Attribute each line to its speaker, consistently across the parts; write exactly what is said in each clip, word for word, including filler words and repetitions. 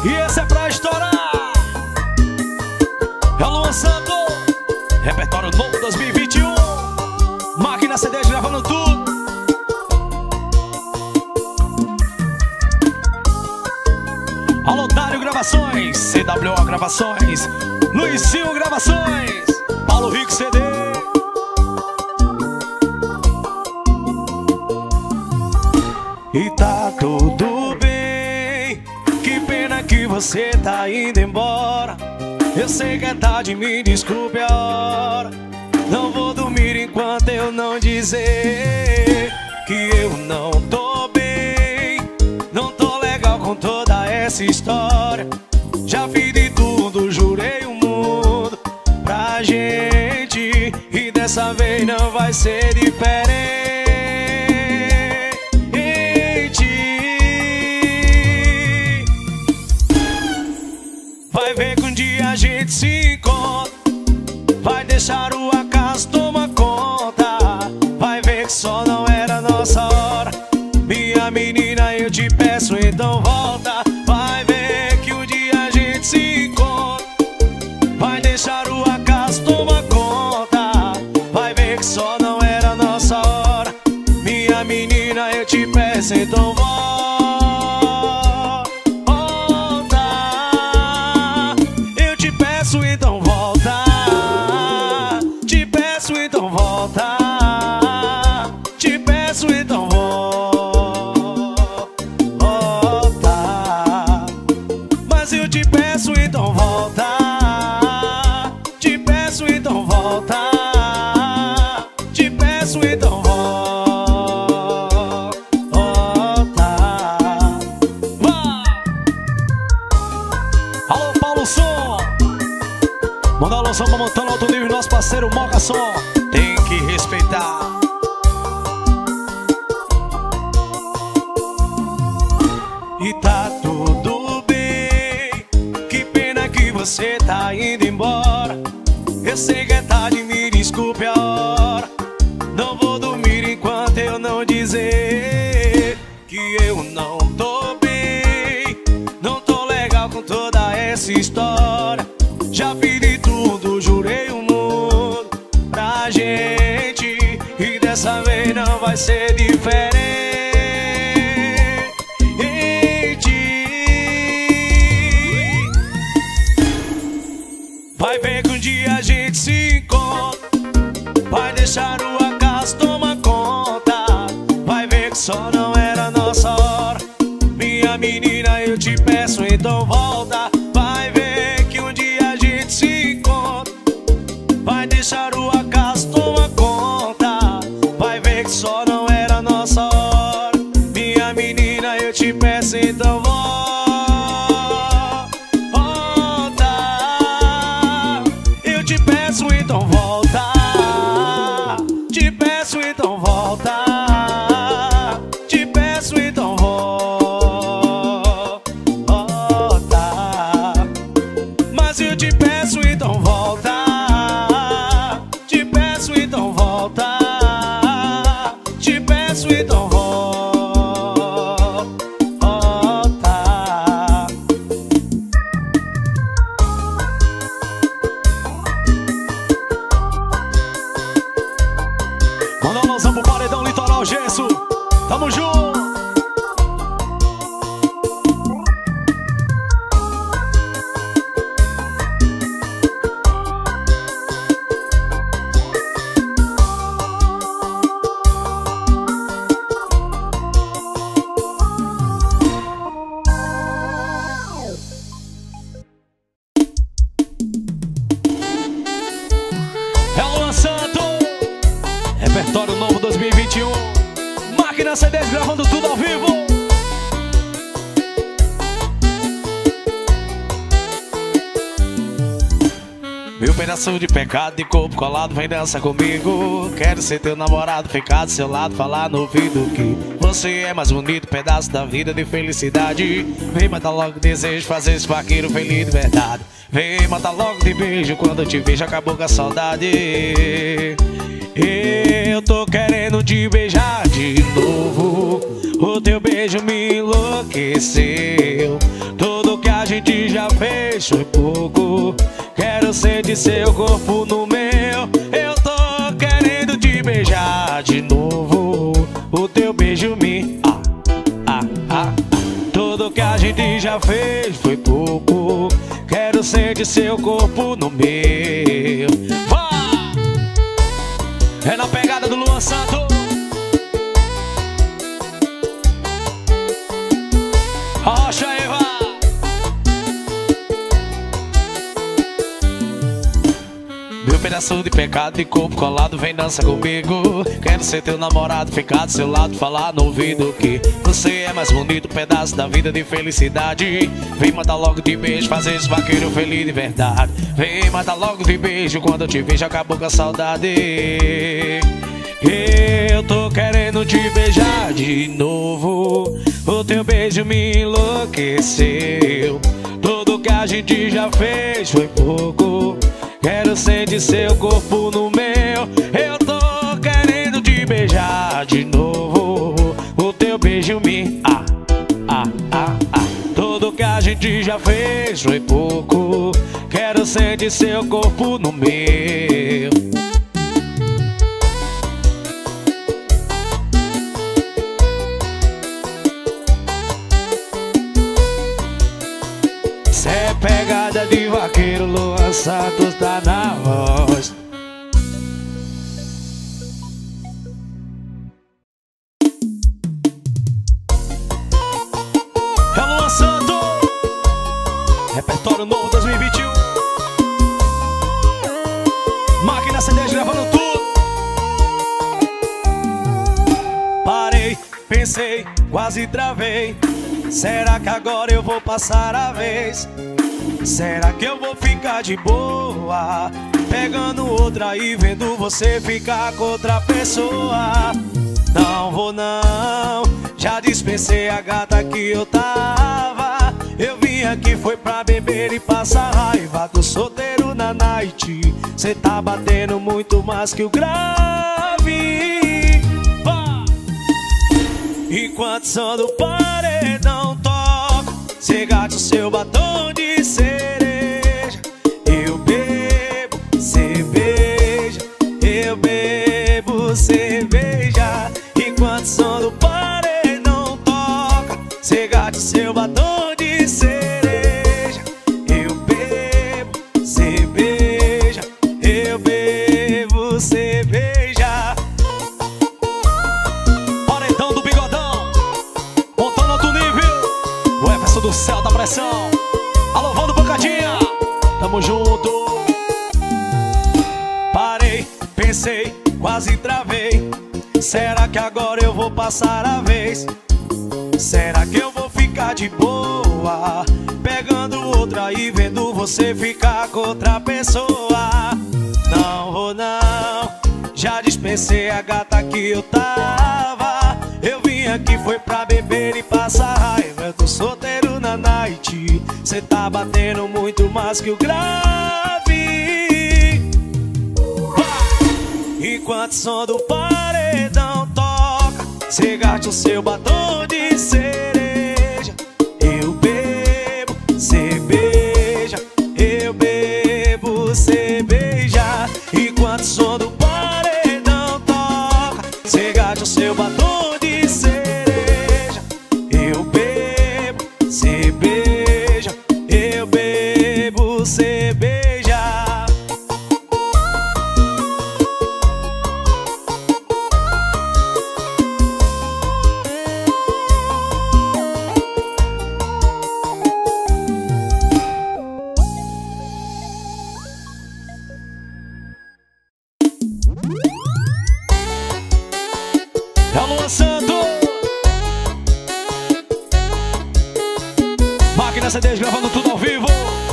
Speaker 1: E esse é pra estourar. É o Luan Santos, repertório novo dois mil e vinte e um. Máquina C D gravando tudo. Alô, Dário Gravações, C W O Gravações, Luizinho Gravações, Paulo Rico C D. E tá tudo bem, que pena que você tá indo embora. Eu sei que é tarde, me desculpe a hora. Não vou dormir enquanto eu não dizer que eu não tô bem. Não tô legal com toda essa história. Já fiz de tudo, jurei o mundo pra gente, e dessa vez não vai ser diferente. Vai ver que um dia a gente se encontra. Vai deixar o acaso tomar conta. Vai ver que só não era nossa hora. Minha menina, eu te peço, então volta. Vai ver que um dia a gente se encontra. Vai deixar o acaso tomar conta. Vai ver que só não era nossa hora. Minha menina, eu te peço, então volta. Então volta, te peço, então volta, te peço, então volta. Mas eu te peço, então volta, te peço, então volta, te peço, então volta. Alô, Paulo Som, manda a loção pra montar no alto nível, nosso parceiro Moca Som. Tem que respeitar. E tá tudo bem, que pena que você tá indo embora. Eu sei que é tarde, me desculpe a hora. Não vou dormir enquanto eu não dizer que eu não tô bem. Não tô legal com toda essa história. Já fiz de tudo, jurei o mundo pra gente, e dessa vez não vai ser diferente. Vai ver que um dia a gente se encontra. Vai deixar o acaso tomar conta. Vai ver que só não era nossa hora. Minha menina, eu te peço, então volta. Vai ver que um dia a gente se encontra. Vai deixar o acaso tomar conta. Vai ver que só não era nossa hora. Minha menina, eu te peço, então volta. Eu te peço, então volta. Te peço, então volta. Te peço, então volta. Mas eu te peço, então volta. Te peço, então volta. Te peço, então volta. Manda um alôzão pro Paredão Litoral Gesso. Tamo junto. É o Luan Santos, repertório novo dois mil e vinte e um. Máquina C D gravando tudo ao vivo. Meu pedaço de pecado, de corpo colado, vem dança comigo. Quero ser teu namorado, ficar do seu lado, falar no ouvido que você é mais bonito, pedaço da vida de felicidade. Vem matar logo o desejo, fazer esse vaqueiro feliz de verdade. Vem matar logo de beijo, quando eu te vejo acabou com a saudade. Eu tô querendo te beijar de novo. O teu beijo me enlouqueceu. Tudo que a gente gente já fez foi pouco. Quero sentir seu corpo no meu. Eu tô querendo te beijar de novo. O teu beijo me... Ah, ah, ah, ah. Tudo que a gente já fez foi pouco. Quero sentir seu corpo no meu. Vá! É na pegada do Luan Santos. Rocha Eva. Meu pedaço de pecado de corpo colado, vem dança comigo. Quero ser teu namorado, ficar do seu lado, falar no ouvido que você é mais bonito, pedaço da vida de felicidade. Vem matar logo de beijo, fazer esse vaqueiro feliz de verdade. Vem matar logo de beijo, quando eu te vejo acabou com a saudade. Eu tô querendo te beijar de novo. O teu beijo me enlouqueceu. Tudo que a gente já fez foi pouco. Quero sentir seu corpo no meu. Eu tô querendo te beijar de novo. O teu beijo me... Ah, ah, ah, ah. Tudo que a gente já fez foi pouco. Quero sentir seu corpo no meu. Cê é pegada de vaqueiro, Luan Santos tá na voz. É Luan Santos, repertório novo dois mil e vinte e um. Máquina C D gravando tudo. Parei, pensei, quase travei. Será que agora eu vou passar a vez? Será que eu vou ficar de boa, pegando outra e vendo você ficar com outra pessoa? Não vou não, já dispensei a gata que eu tava. Eu vim aqui foi pra beber e passar raiva. Tô solteiro na night, cê tá batendo muito mais que o grave. Vá! Enquanto o som do paredão toca, cê gasta o seu batom de cereja. Eu bebo cerveja, eu bebo cerveja. Enquanto o som do paredão toca, cê gasta o seu batom de cereja. Eu bebo cerveja, eu bebo cerveja. Paredão do bigodão, montando outro nível. O Everson do céu da pressão. Alô, Vando Bocadinha, tamo junto. Parei, pensei, quase travei. Será que agora eu vou passar a vez? Será que eu vou ficar de boa, pegando outra e vendo você ficar com outra pessoa? Não vou não, já dispensei a gata que eu tava. Eu vim aqui foi pra beber e passar raiva. Eu tô solteiro na night, cê tá batendo muito mais que o grave. Enquanto o som do paredão toca, cê gasta o seu batom de cereja. Eu bebo cerveja, eu bebo cerveja. Enquanto o som do paredão toca, cê gasta o seu batom de cereja. Eu bebo cerveja, eu bebo cerveja. É o Luan Santos, Máquina C Ds gravando tudo ao vivo.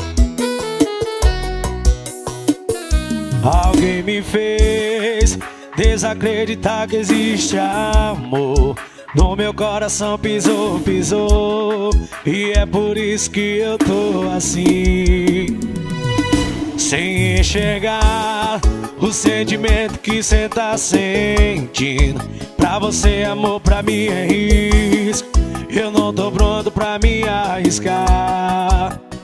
Speaker 1: Alguém me fez desacreditar que existe amor. No meu coração pisou, pisou, e é por isso que eu tô assim, sem enxergar o sentimento que cê tá sentindo. Pra você, amor, pra mim é risco. Eu não tô pronto pra me arriscar.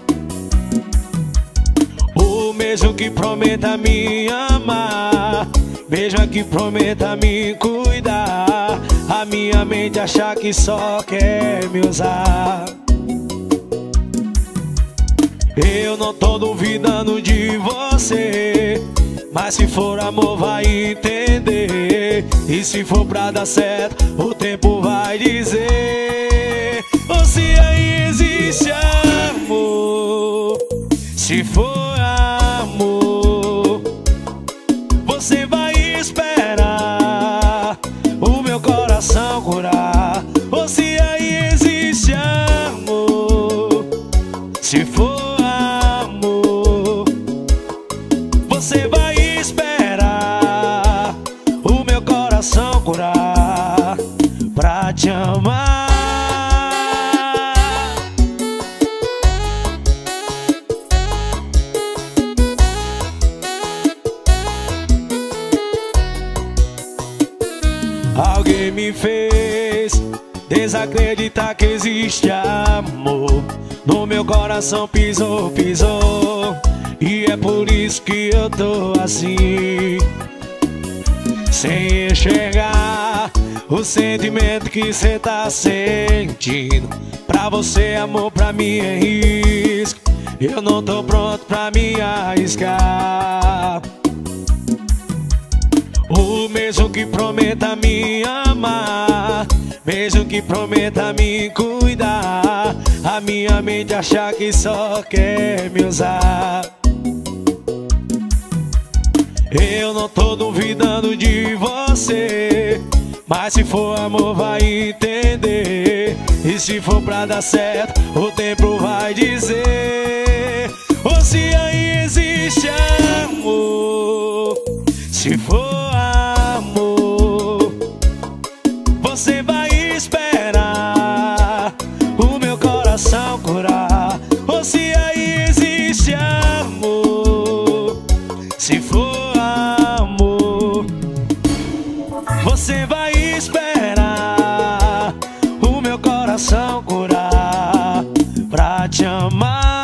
Speaker 1: que prometa me amar, beijo que prometa me cuidar. A minha mente acha que só quer me usar. Eu não tô duvidando de você, mas se for amor vai entender. E se for pra dar certo, o tempo vai dizer. Ou se aí existe amor, se for amor, você vai esperar o meu coração curar. Ou se aí existe amor, se for você vai esperar o meu coração curar pra te amar. Alguém me fez desacreditar que existe amor. No meu coração pisou, pisou. E é por isso que eu tô assim, sem enxergar o sentimento que cê tá sentindo. Pra você amor, pra mim é risco. Eu não tô pronto pra me arriscar. O mesmo que prometa me amar, mesmo que prometa me cuidar. A minha mente acha que só quer me usar. Eu não tô duvidando de você, mas se for amor vai entender. E se for pra dar certo, o tempo vai dizer. Ou se aí existe amor, se for amor, você vai esperar o meu coração curar. Ou se aí existe amor, se for você vai esperar o meu coração curar pra te amar.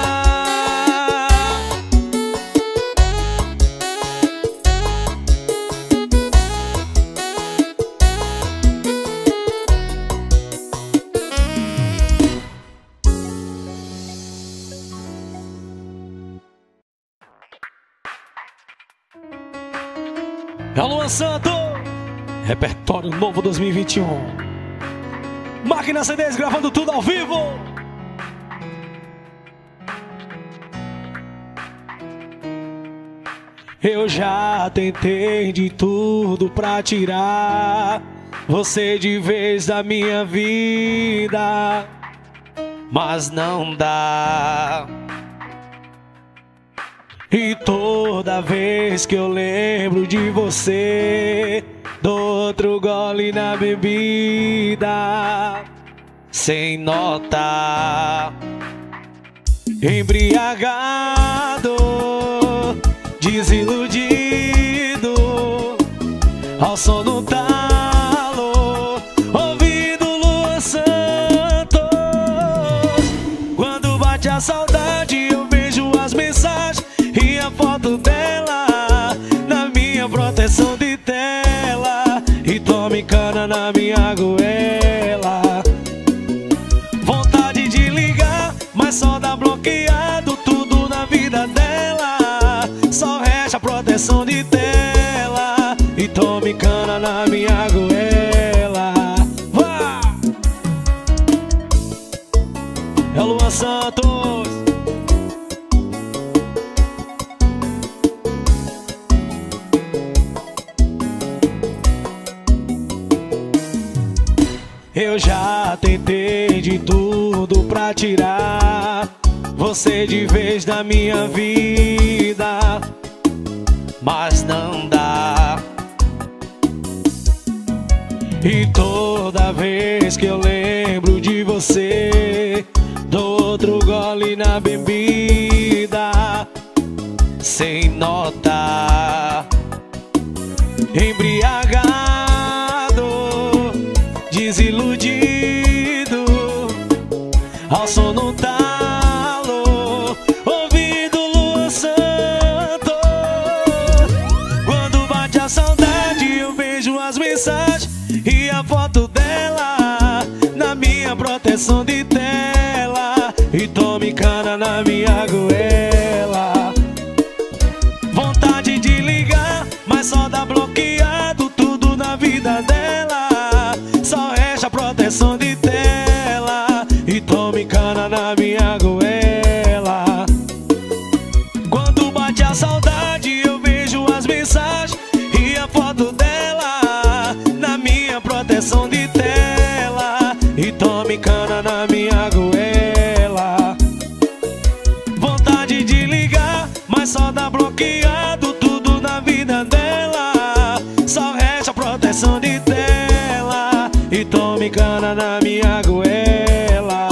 Speaker 1: É o Luan Santos, repertório novo dois mil e vinte e um. Máquina C Ds gravando tudo ao vivo. Eu já tentei de tudo pra tirar você de vez da minha vida, mas não dá. E toda vez que eu lembro de você, dou outro gole na bebida, sem nota, embriagado, desiludido, ao som no talo, ouvindo Luan Santos. Quando bate a saudade eu vejo as mensagens e a foto dela na minha proteção de tela, e tome cana na minha goela. Vontade de ligar, mas só dá bloqueado tudo na vida dela. Só resta proteção de tela e tome cana na minha goela. Vá! É o Luan Santos. Eu já tentei de tudo pra tirar você de vez da minha vida, mas não dá. E toda vez que eu lembro de você, dou outro gole na bebida, sem nota, embriagado, desiludido, ao som no talo, ouvindo Luan Santos. proteção de tela e tome cana na minha goela. Vontade de ligar, mas só dá bloqueado tudo na vida dela. Só resta proteção de tela e tome cana na minha goela. Quando bate a saudade eu vejo as mensagens e a foto dela na minha proteção de tela e tome cana na minha goela. Vontade de ligar, mas só dá bloqueado tudo na vida dela. Só resta proteção de tela e tome cana na minha goela.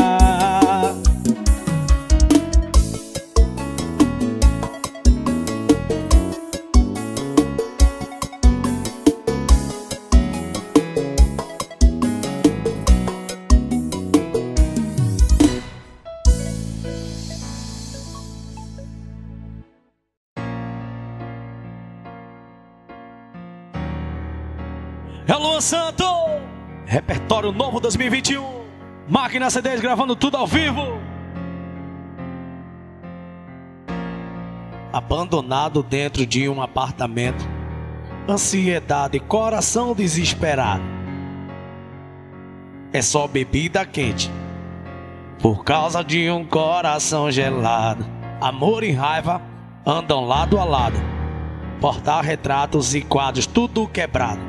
Speaker 1: É Luan Santo, repertório novo dois mil e vinte e um, Máquina C Ds gravando tudo ao vivo. Abandonado dentro de um apartamento, ansiedade, coração desesperado. É só bebida quente por causa de um coração gelado. Amor e raiva andam lado a lado, porta-retratos e quadros tudo quebrado.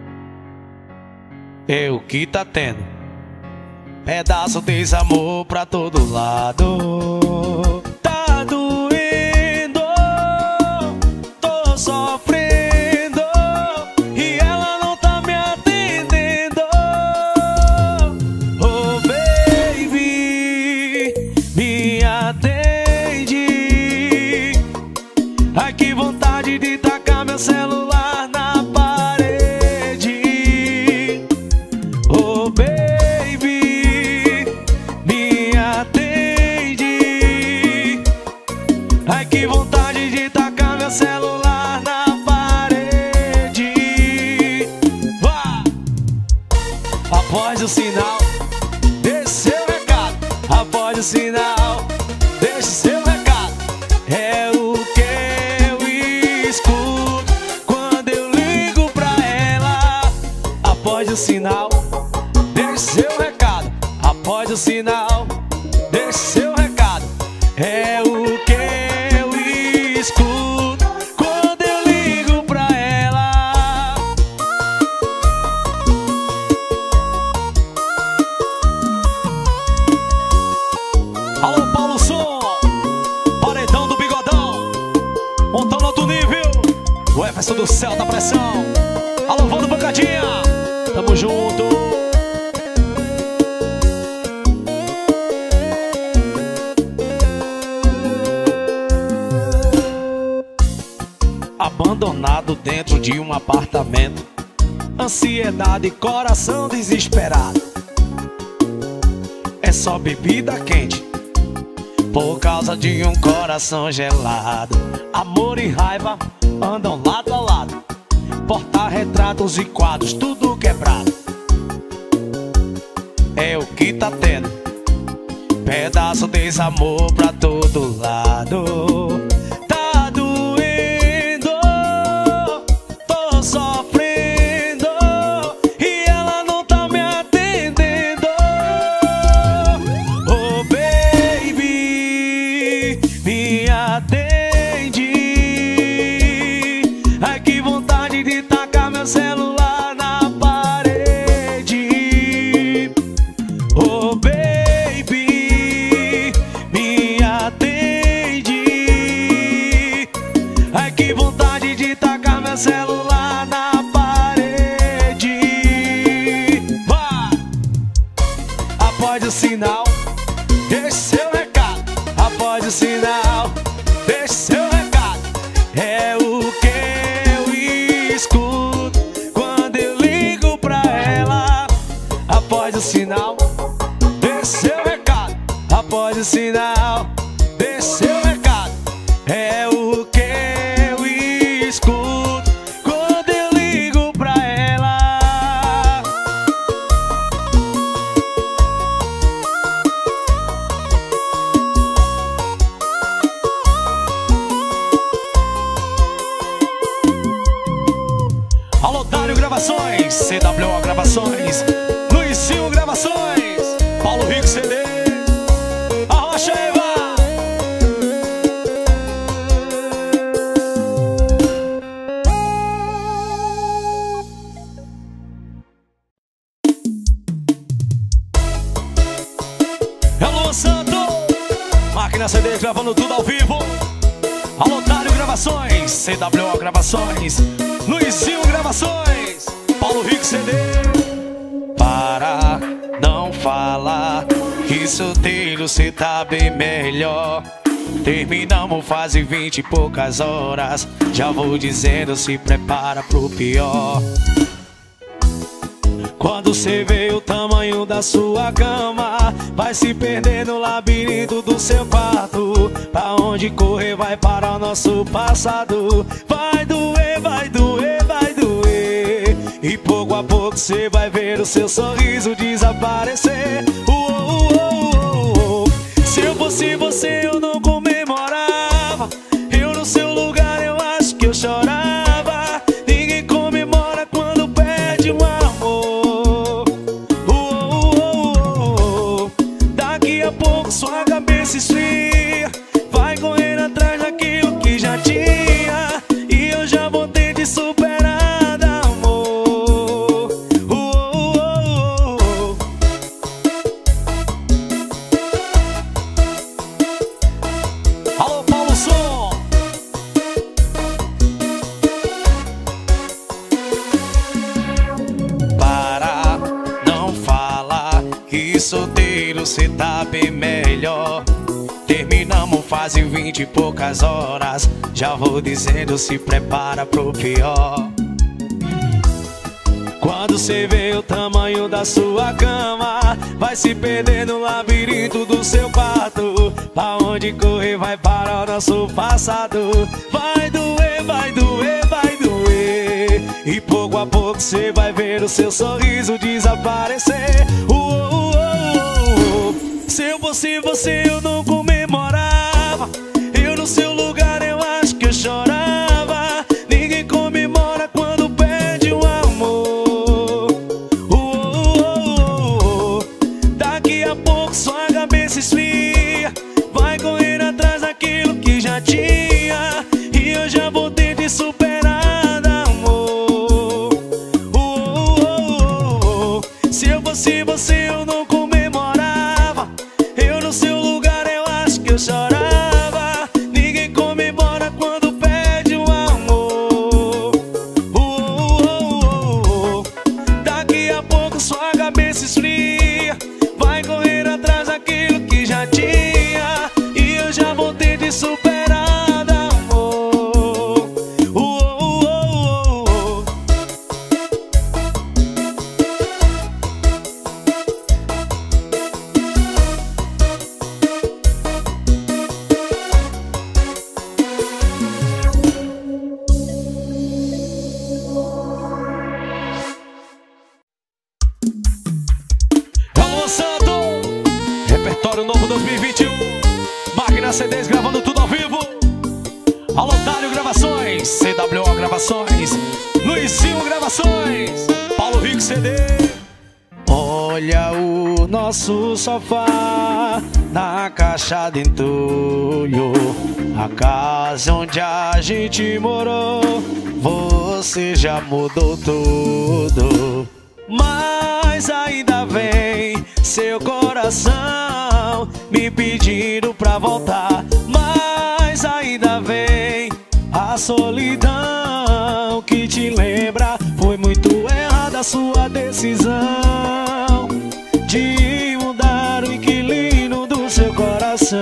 Speaker 1: É o que tá tendo, pedaço de desamor pra todo lado. Tá doendo, tô sofrendo e ela não tá me atendendo. Oh baby, me atende. Ai que vontade de tacar meu celular na parede. Oh baby, me atende. Ai que vontade de tacar meu celular na parede. Vá! Após o sinal, deixe seu recado. Após o sinal, deixe seu recado. É o que eu escuto quando eu ligo pra ela. Após o sinal, deixe seu recado. Após o sinal, deixe seu recado. É o que eu escuto quando eu ligo pra ela. Alô Paulo Som, paredão do bigodão, montando outro nível. O Everson do céu da pressão. Alô Vando Bancadinha, tamo junto. Abandonado dentro de um apartamento, ansiedade, coração desesperado. É só bebida quente por causa de um coração gelado. Amor e raiva andam lado a lado, porta-retratos e quadros tudo quebrado. É o que tá tendo, pedaço de desamor pra todo lado. Tá doendo, tô sofrendo e ela não tá me atendendo. Oh baby, me atende. Ai que vontade de tacar meu celular na parede. Oh baby, me atende. Ai que vontade de tacar meu celular na parede. Vá! Após o sinal, deixe seu recado. Após o sinal, deixe seu recado. É o que eu escuto quando eu ligo pra ela. Após o sinal, deixe seu recado. Após o sinal, deixe seu recado. É o que eu escuto quando eu ligo pra ela. Gravações, C W O Gravações, Luizinho Gravações, Paulo Rico C D, Arrocha Eva. Alô Santo, Máquina C D gravando tudo ao vivo. Alô Dário Gravações, C W O Gravações, Luizinho Gravações, Paulo Rico C D. Para, não fala que solteiro cê tá bem melhor. Terminamos fase vinte e poucas horas. Já vou dizendo, se prepara pro pior. Quando cê vê o tamanho da sua cama, vai se perder no labirinto do seu quarto. Pra onde correr vai para o nosso passado. Vai doer, vai doer, vai doer. E pouco a pouco cê vai ver o seu sorriso desaparecer. Uou, uou, uou, uou. Se eu fosse você eu não comemorava. Eu no seu lugar eu acho que eu chorava. Ninguém comemora quando perde um amor. Uou, uou, uou. Daqui a pouco sua cabeça esfria. Vai correndo atrás daquilo que já tinha. E eu já vou ter de superar, amor. Uou, uou, uou. Alô Paulo Som. Para, não fala que solteiro cê tá bem melhor. Terminamos fase vinte e poucas horas. Já vou dizendo, se prepara pro pior. Quando cê vê o tamanho da sua cama, vai se perder no labirinto do seu quarto. Pra onde correr vai para o nosso passado. Vai doer, vai doer, vai doer. E pouco a pouco cê vai ver o seu sorriso desaparecer. Uou, uou, uou, uou. Se eu fosse você eu não comemorava. Eu no seu lugar eu acho que eu chorava. Ninguém comemora quando perde um amor. Uou, uou, uou. Daqui a pouco sua cabeça esfria. Vai correr atrás daquilo que já tinha. E eu já vou ter de superar, amor. Uou, uou, uou. Se eu fosse você eu não comemorava. Eu no seu lugar eu acho que eu chorava. Ninguém comemora quando perde um amor. Uou, uou, uou. Daqui a pouco sua cabeça esfria. Vai correr atrás daquilo que já tinha. E eu já vou ter de superar, amor. Uou, uou, uou. Alô Santo, repertório novo dois mil e vinte e um. Máquina C Ds gravando tudo ao vivo. Alô Dário Gravações, C W O Gravações, Luizinho Gravações, Paulo Rico C D. Olha o nosso sofá na caixa de entulho. A casa onde a gente morou, você já mudou tudo. Mas ainda vem seu coração me pedindo pra voltar. Mas ainda vem a solidão que te lembra. Foi muito errada a sua decisão de mudar o inquilino do seu coração.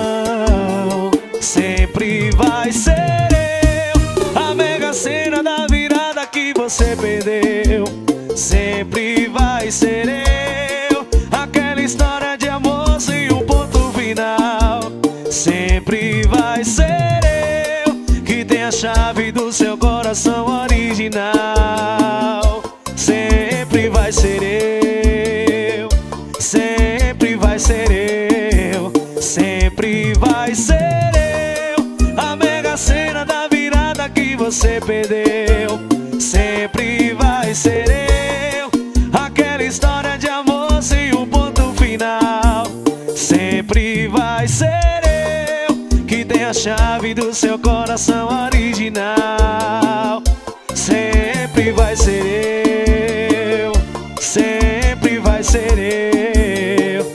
Speaker 1: Sempre vai ser eu a mega cena da virada que você perdeu. Sempre vai ser eu aquela história de amor sem um ponto final. Sempre vai ser eu que tem a chave do seu coração original. Sempre vai ser eu. Sempre vai ser eu. Sempre vai ser eu a mega cena da virada que você perdeu. Sempre vai ser final. Sempre vai ser eu que tenho a chave do seu coração original. Sempre vai ser eu, sempre vai ser eu.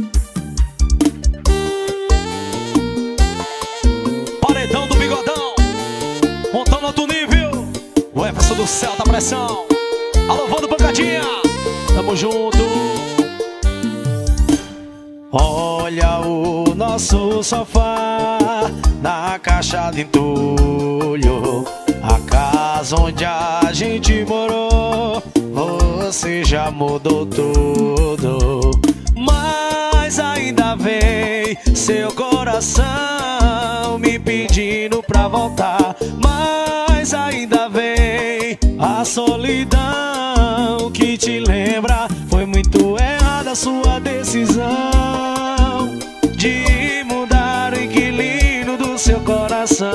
Speaker 1: Paredão do Bigodão, montando outro nível. O Everson do Céu da Pressão. Alô, Vando Pancadinha, tamo junto. Olha o nosso sofá na caixa de entulho, a casa onde a gente morou. Você já mudou tudo, mas ainda vem seu coração me pedindo pra voltar. Mas ainda vem a solidão que te lembra. Foi muito errada a sua decisão de mudar o inquilino do seu coração.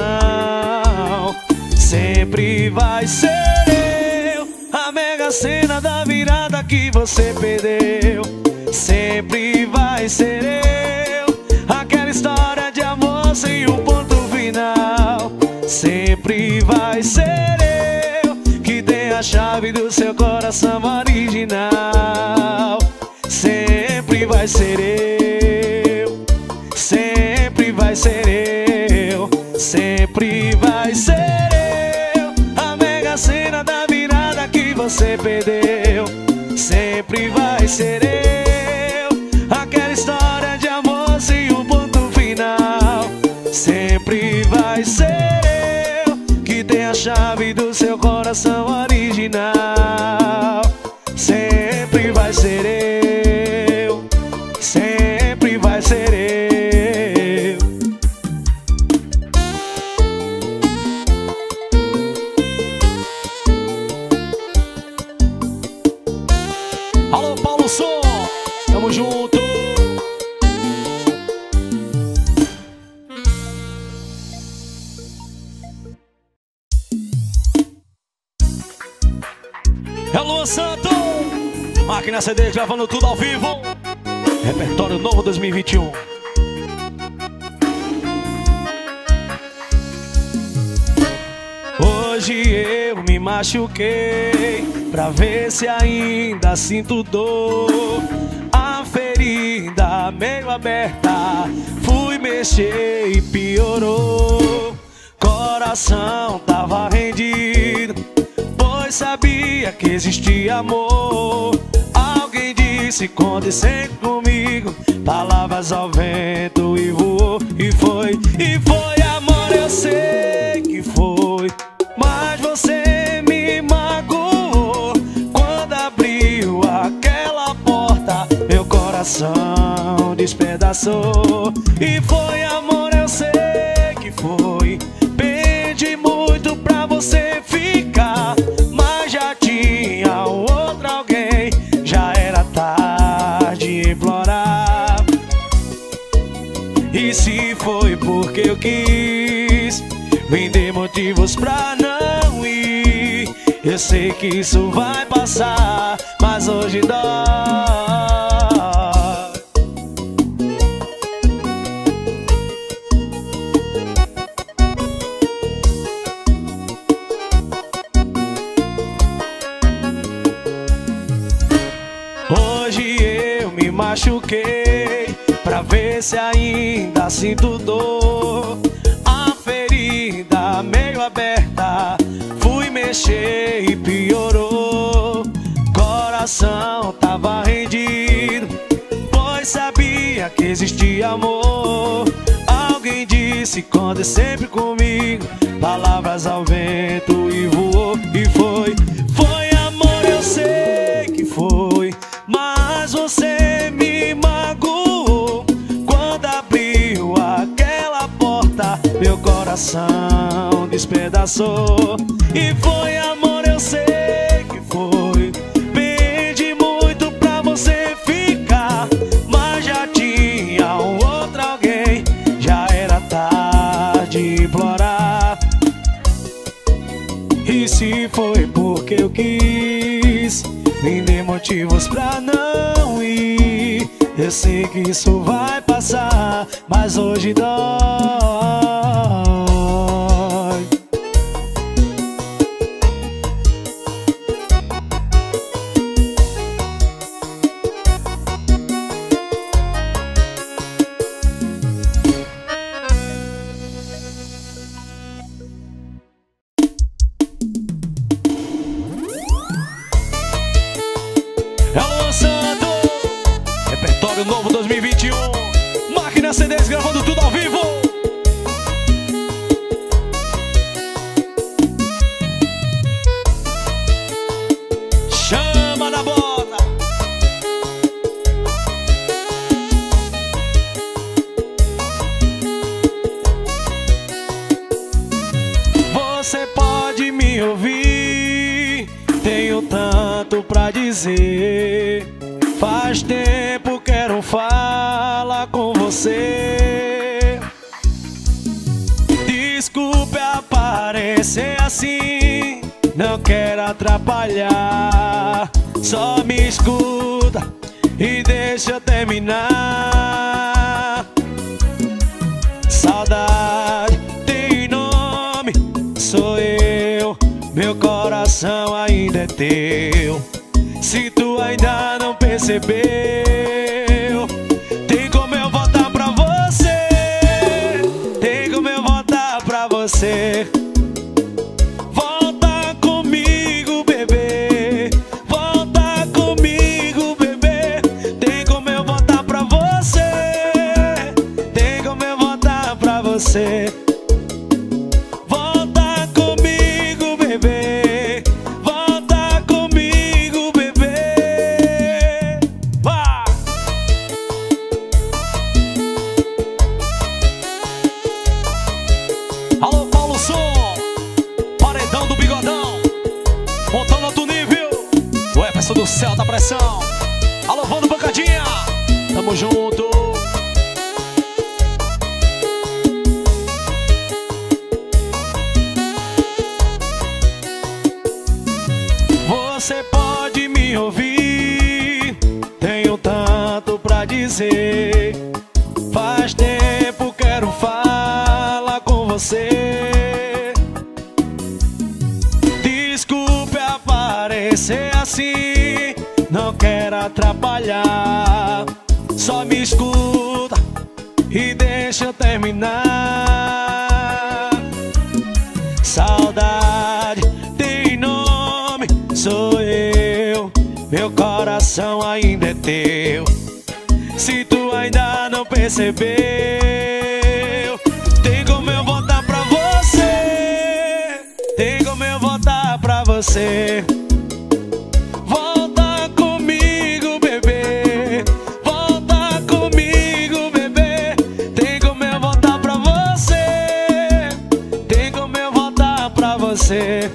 Speaker 1: Sempre vai ser eu a mega cena da virada que você perdeu. Sempre vai ser eu aquela história de amor sem um ponto final. Sempre vai ser eu que tem a chave do seu coração original. Sempre vai ser eu, sempre vai ser eu, sempre vai ser eu a mega cena da virada que você perdeu. Sempre vai ser eu aquela história de amor sem um ponto final. Sempre vai ser eu que tem a chave do seu coração original. Sempre vai ser eu, sempre vai ser eu. Alô, Paulo Som, tamo junto. É Luan Santo, Máquina C D gravando tudo ao vivo. Repertório novo dois mil e vinte e um. Hoje eu me machuquei pra ver se ainda sinto dor. A ferida meio aberta, fui mexer e piorou. Coração tava rendido, pois sabia que existia amor. Alguém disse conte sempre comigo, palavras ao vento e voou. E foi, e foi amor, eu sei que foi, mas você me magoou. Quando abriu aquela porta, meu coração despedaçou. E foi amor, eu sei que foi, pedi muito pra você ficar, mas já tinha outro alguém, já era tarde implorar. E se foi porque eu quis, me dê motivos pra não ir. Eu sei que isso vai passar, mas hoje dói. Hoje eu me machuquei pra ver se ainda sinto dor. A ferida meio aberta, fui mexer e piorou. Coração tava rendido, pois sabia que existia amor. Alguém disse conte sempre comigo, palavras ao vento e voou. E foi, foi amor, eu sei que foi, mas você me magoou. Quando abriu aquela porta, meu coração despedaçou. E foi amor, eu sei que foi, pedi muito pra você ficar, mas já tinha um outro alguém, já era tarde implorar. E se foi porque eu quis, me dê motivos pra não ir. Eu sei que isso vai passar, mas hoje dói.
Speaker 2: Alô Santo, repertório novo dois mil e vinte e um, Máquina C Ds gravando tudo ao vivo. Chama na bota.
Speaker 1: Você pode me ouvir, tenho tanto pra dizer. Faz tempo quero falar com você. Desculpe aparecer assim, não quero atrapalhar. Só me escuta e deixa eu terminar. Saudade tem nome, sou eu. Meu coração ainda é teu. Se tu ainda não percebeu, tem como eu voltar pra você. Tem como eu voltar pra você. Volta comigo, bebê. Volta comigo, bebê. Tem como eu voltar pra você. Tem como eu voltar pra você.
Speaker 2: Do céu da pressão. Alô, Vando Bancadinha, tamo junto.
Speaker 1: Você pode me ouvir, tenho tanto pra dizer. Faz tempo quero falar com você. Desculpe aparecer assim, não quero atrapalhar. Só me escuta e deixa eu terminar. Saudade tem nome, sou eu. Meu coração ainda é teu. Se tu ainda não percebeu, tem como eu voltar pra você. Tem como eu voltar pra você. Você.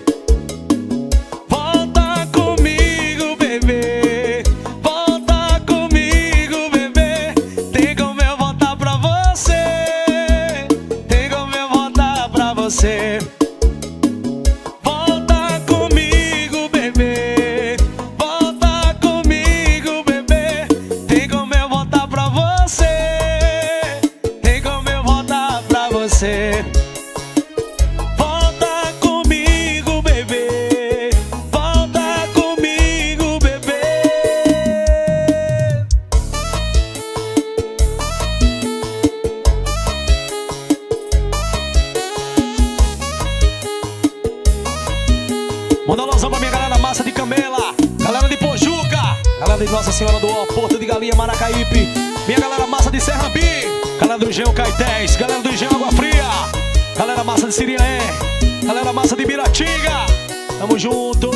Speaker 1: Volta comigo, bebê. Volta comigo, bebê. Tem como eu voltar pra você. Tem como eu voltar pra você. Volta comigo, bebê. Volta comigo, bebê. Tem como eu voltar pra você. Tem como eu voltar pra você.
Speaker 2: Manda um alusão pra minha galera massa de Camela, galera de Pojuca, galera de Nossa Senhora do Ó, Porto de Galinha, Maracaípe, minha galera massa de Serrambi, galera do Engenho Caetés, galera do Engenho Água Fria, galera massa de Siriaé, galera massa de Biratinga, tamo junto.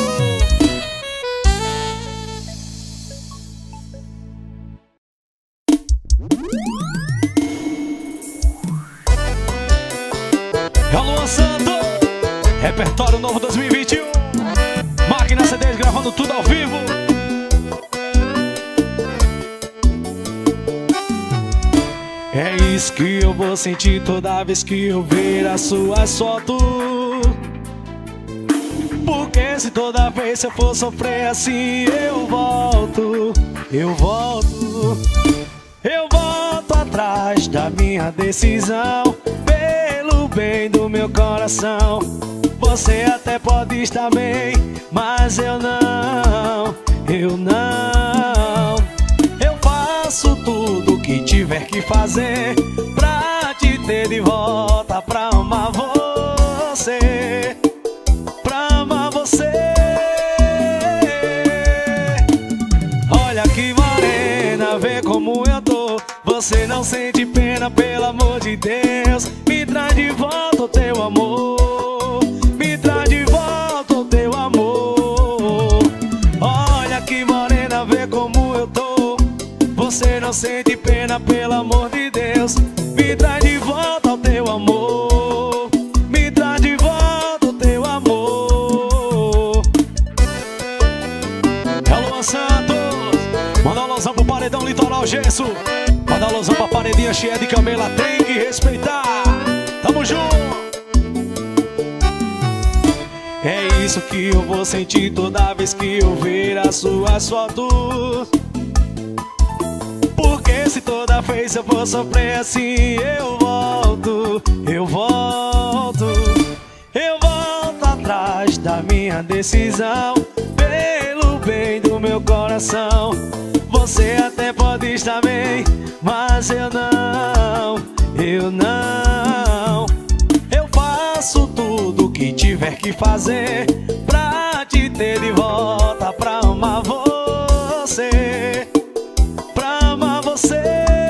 Speaker 2: Alô Santo, repertório novo dois mil e vinte e um, Máquina C Ds gravando tudo ao vivo.
Speaker 1: É isso que eu vou sentir toda vez que eu ver as suas fotos. Porque se toda vez eu for sofrer assim, eu volto, eu volto. da minha decisão, pelo bem do meu coração. Você até pode estar bem, mas eu não, eu não. Eu faço tudo o que tiver que fazer pra te ter de volta, pra amar você, pra amar você. Olha que morena, vê como eu tô. Você não sente pena, pelo amor de Deus. Me traz de volta o teu amor, me traz de volta o teu amor. Olha que morena, vê como eu tô. Você não sente pena, pelo amor de Deus. Me traz de volta o teu amor, me traz de volta o teu amor. Alô Santos, manda um alusão pro Paredão Litoral Gesso. Manda um alusão pra paredinha cheia de camela, tem que respeitar. Tamo junto. É isso que eu vou sentir toda vez que eu ver as suas fotos. Porque se toda vez eu for sofrer assim, eu volto, eu volto. Eu volto atrás da minha decisão, pelo bem do meu coração. Você até pode estar bem, mas eu não, eu não. Eu faço tudo o que tiver que fazer pra te ter de volta, pra amar você, pra amar você.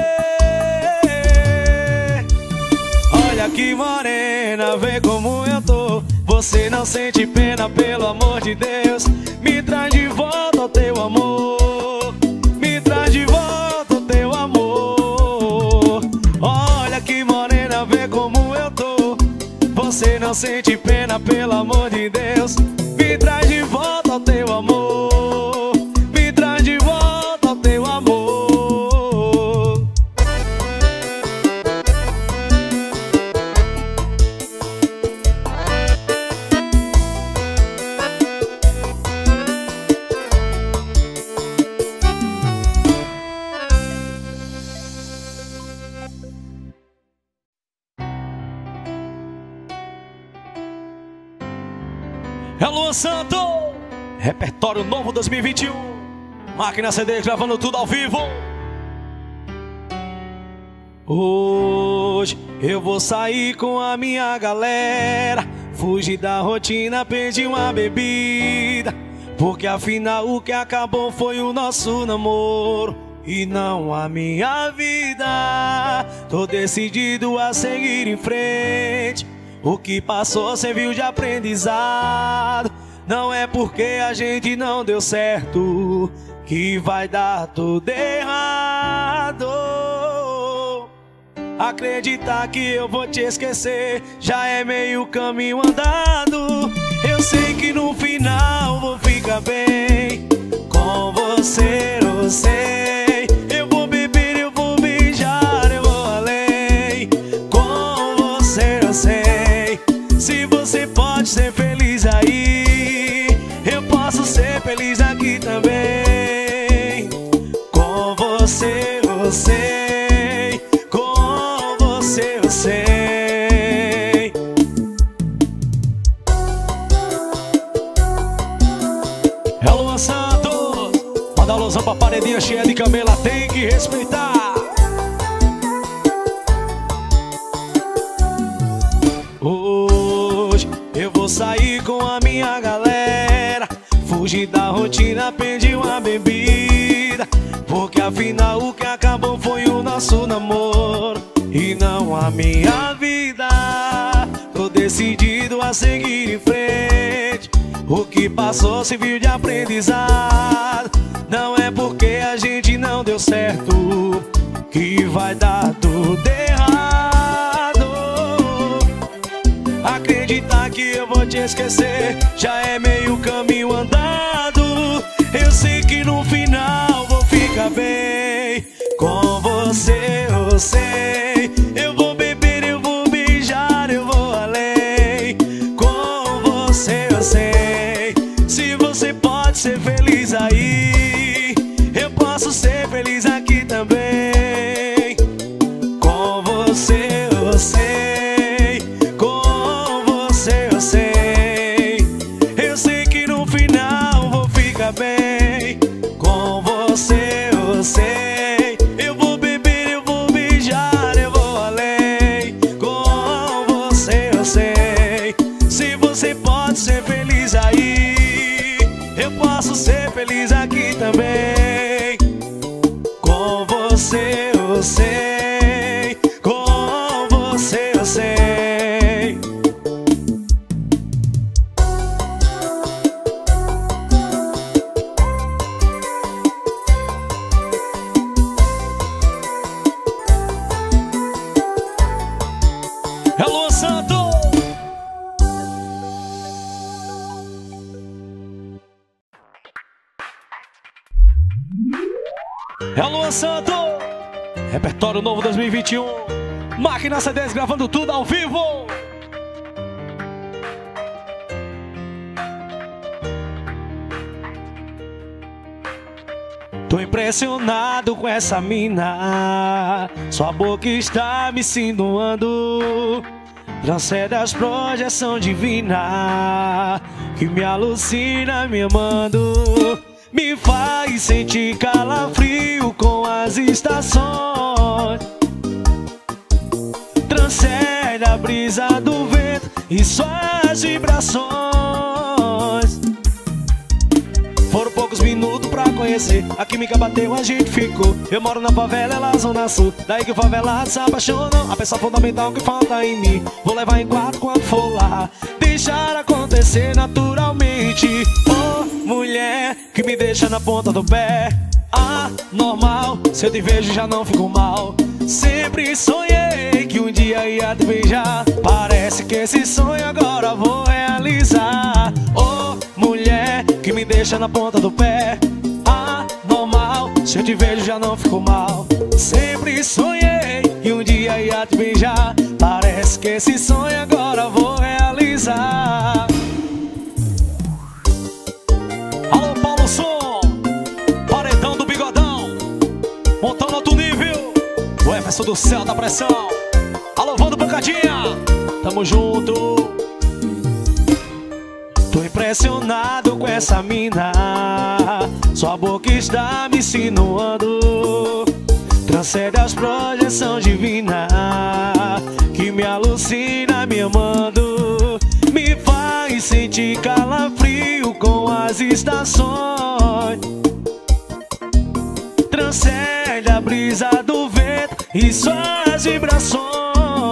Speaker 1: Olha que morena, vê como eu tô. Você não sente pena, pelo amor de Deus. Me traz de volta o teu amor, me traz de volta o teu amor. Olha que morena, vê como eu tô. Você não sente pena, pelo amor de Deus. Me traz de volta o teu amor, me traz de volta o teu amor. É Luan Santos, repertório novo dois mil e vinte e um. Máquina C D gravando tudo ao vivo. Hoje eu vou sair com a minha galera, fugir da rotina, pedir uma bebida. Porque afinal o que acabou foi o nosso namoro e não a minha vida. Tô decidido a seguir em frente. O que passou serviu de aprendizado. Não é porque a gente não deu certo que vai dar tudo errado. Acreditar que eu vou te esquecer já é meio caminho andado. Eu sei que no final vou ficar bem com você, eu sei. Eu vou beber, eu vou beijar, eu vou além. Com você eu sei. Se você pode ser feliz aí, eu posso ser feliz aqui também. Com você eu sei, com você eu sei. É Luan Santos, manda alusão pra paredinha cheia de camela, tem que respeitar. Hoje eu vou sair com a minha galera, fugir da rotina, pedir uma bebida. Porque afinal o que acabou foi o nosso namoro e não a minha vida. Tô decidido a seguir em frente. O que passou serviu de aprendizado. Não é porque a gente não deu certo que vai dar tudo errado. Acreditar que eu vou te esquecer já é meio caminho andado. Eu sei que no final vou ficar bem com você, eu sei. Eu vou beber, eu vou beijar, eu vou além. Com você eu sei. Se você pode ser feliz aí, eu posso ser feliz aqui também. Com
Speaker 2: lançando repertório novo dois mil e vinte e um. Máquina C Ds gravando tudo ao vivo. Tô impressionado com essa mina, sua boca está me insinuando, transcende as projeção divina, que me alucina me amando, me faz sentir calafrio com as estações, transcende a brisa do vento e suas vibrações. Foram poucos minutos pra conhecer, a química bateu, a gente ficou. Eu moro na favela, ela zona sul, daí que o favelado se apaixonam. A peça fundamental que falta em mim, vou levar em quatro quando for lá, deixar acontecer naturalmente. Oh, mulher, que me deixa na ponta do pé. Ah, normal, se eu te vejo já não fico mal. Sempre sonhei que um dia ia te beijar, parece que esse sonho agora vou realizar. Oh, mulher, que me deixa na ponta do pé. Ah, normal, se eu te vejo já não fico mal. Sempre sonhei que um dia ia te beijar, parece que esse sonho agora vou realizar. Alô, Paulo Som, paredão do bigodão, montando outro nível. O Everson do céu da pressão. Alô, Vando Pancadinha, tamo junto. Tô impressionado com essa mina, sua boca está me insinuando, transcende as projeção divina, que me alucina me amando, me faz sentir calafrio com as estações, transcende a brisa do vento e suas vibrações.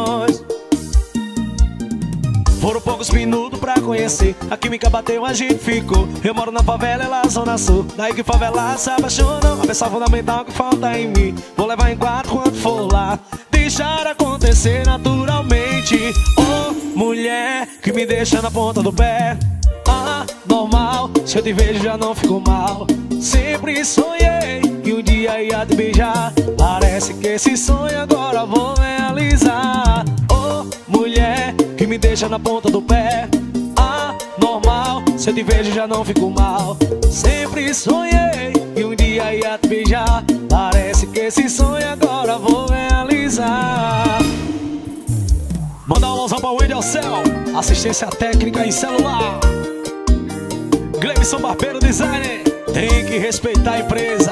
Speaker 2: Foram poucos minutos pra conhecer, a química bateu, a gente ficou. Eu moro na favela, ela zona sul, daí que favelado se apaixonam. A peça fundamental que falta em mim, vou levar em quatro quando for lá, deixar acontecer naturalmente. Oh, mulher, que me deixa na ponta do pé. Ah, normal, se eu te vejo já não fico mal. Sempre sonhei que um dia ia te beijar, parece que esse sonho agora vou realizar. Oh, mulher, que me deixa na ponta do pé. Ah, normal, se eu te vejo já não fico mal. Sempre sonhei que um dia ia te beijar, parece que esse sonho agora vou realizar. Mandar um alôzão pra Wendy ao céu, assistência técnica em celular. Gleibson Barbeiro Designer, tem que respeitar a empresa.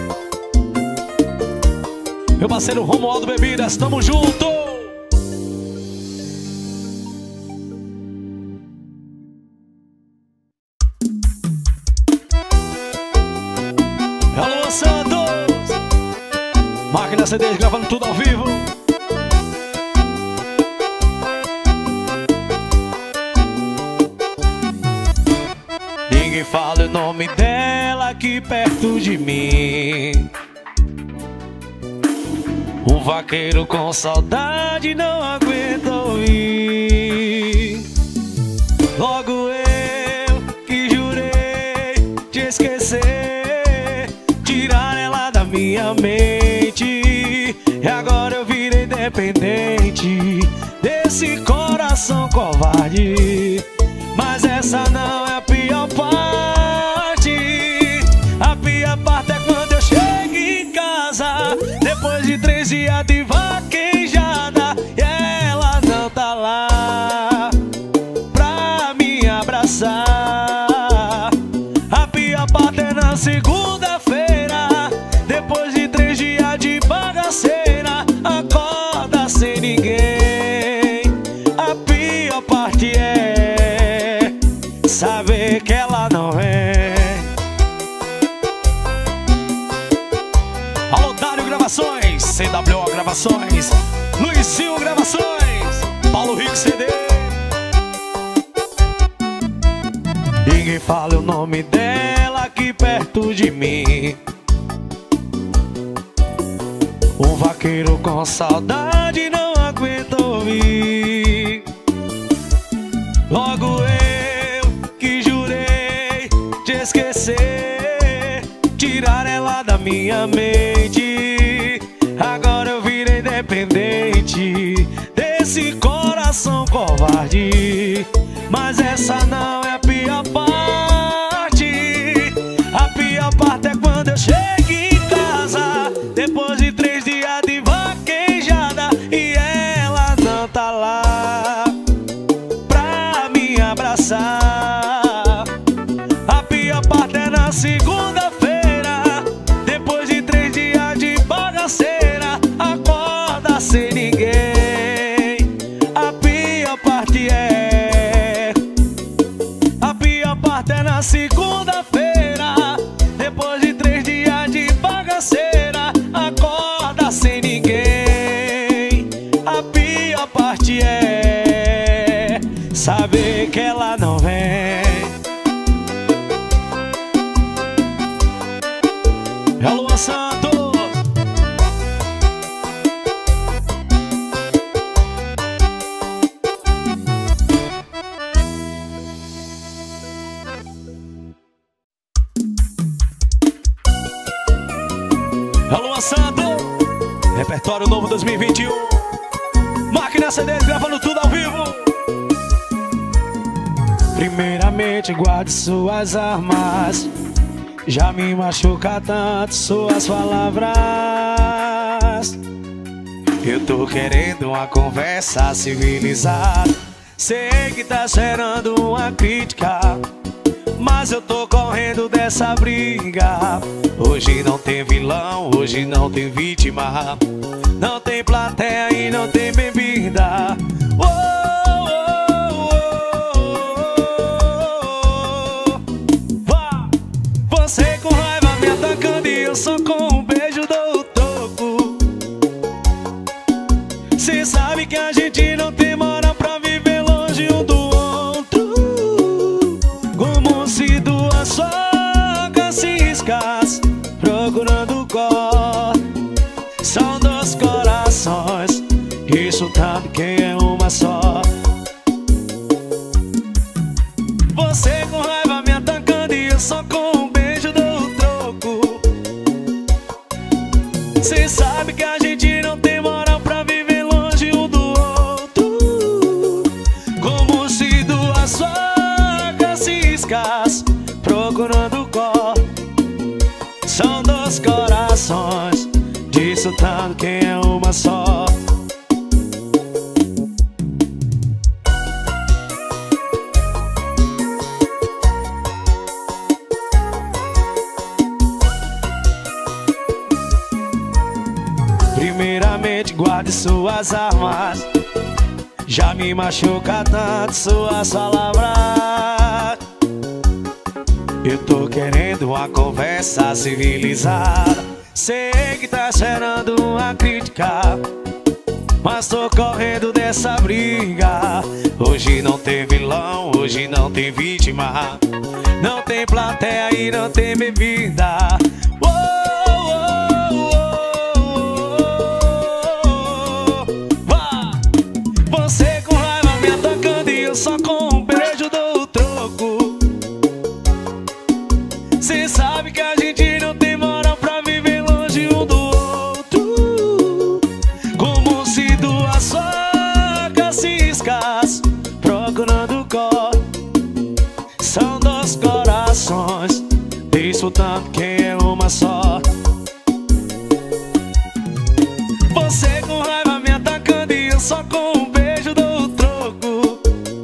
Speaker 2: Meu parceiro Romualdo Bebidas, tamo junto. Alô, Santos, Máquina C Ds gravando tudo ao vivo. Ninguém fala o nome dela aqui perto de mim. Um vaqueiro com saudade não aguenta ouvir. Logo eu que jurei te esquecer, tirar ela da minha mente, e agora eu virei dependente desse coração covarde. Mas essa não é a pior parte. A pior parte é quando eu chego em casa, depois de três dias de vaquejada, e ela não tá lá pra me abraçar. A pior parte é na segunda-feira, depois de três dias de bagaceira, acorda sem ninguém. A pior parte é saber que ela não vem. Alô, Dário Gravações, C W O Gravações, Luizinho Gravações, Paulo Rico C D. Ninguém fala o nome dela aqui perto de mim. Um vaqueiro com saudade não aguenta ouvir. Logo eu que jurei te esquecer, tirar ela da minha mente,
Speaker 1: independente desse coração covarde. Mas essa não é a pior parte. A pior parte é quando eu chego em casa depois de três dias de vaquejada e ela não tá lá pra me abraçar. A pior parte é na segunda-feira, depois de três dias de bagaceira, acorda sem ninguém. A pior parte é A pior parte é na segunda-feira, depois de três dias de bagaceira, acorda sem ninguém. A pior parte é saber que ela não vem. É Luan Santos. É Luan Santos. Repertório novo dois mil e vinte e um. Máquina C Ds gravando tudo ao vivo. Primeiramente guarde suas armas. Já me machuca tanto suas palavras. Eu tô querendo uma conversa civilizada. Sei que tá esperando uma crítica, mas eu tô correndo dessa briga. Hoje não tem vilão, hoje não tem vítima. Não tem plateia e não tem bebida. Oh, oh, oh, oh, oh. Vá. Você com raiva me atacando e eu só com um beijo dou o toco. Cê sabe que a gente não tem moral pra viver longe um do outro. Como se duas facas ciscas procurando o cor. São dois corações, isso sabe quem é uma só. Você com raiva me atacando e eu só com um beijo dou o troco. Cê sabe que a gente não tem moral pra viver longe um do outro. Como se duas facas ciscas procurando o cor. São dois corações, disso tanto quem é uma só. Primeiramente guarde suas armas. Já me machuca tanto suas palavras. Eu tô querendo uma conversa civilizada. Sei que tá esperando uma crítica, mas tô correndo dessa briga. Hoje não tem vilão, hoje não tem vítima. Não tem plateia e não tem bebida. Oh, oh, oh, oh, oh. Vá. Você com raiva me atacando e eu só com um beijo dou o troco. Cê sabe que a gente não tem moral pra viver longe um do outro. Como se duas facas ciscas procurando o cor. São dois corações, disputando quem é uma só. Você com raiva me atacando e eu só com um beijo dou o troco.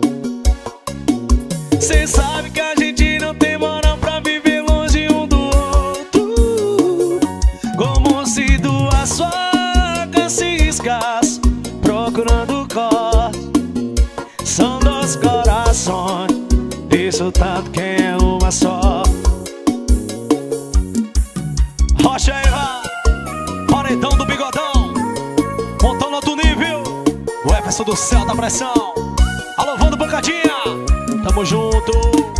Speaker 1: Cê sabe que a gente não tem moral pra viver longe um do outro. Como se duas facas ciscas procurando o cor. São dois corações, isso tanto quem é uma só. Rocha Eva, paredão do bigodão, montando outro nível. O Everson do céu da pressão. Alô, Vando Bancadinha, tamo junto.